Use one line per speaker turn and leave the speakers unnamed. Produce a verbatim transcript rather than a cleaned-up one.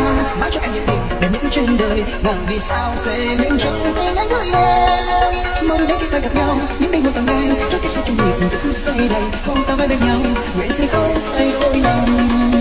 năm mãi cho em những điều đẹp nhất trên đời. Ngờ vì sao sẽ mình chẳng tin anh với em. Mong đến khi ta gặp nhau những đêm hôn tàn ngày, cho kiếp sẽ chung nhịp từ phút giây này. Hôn ta với bên nhau nguyện sẽ không thay đổi lòng.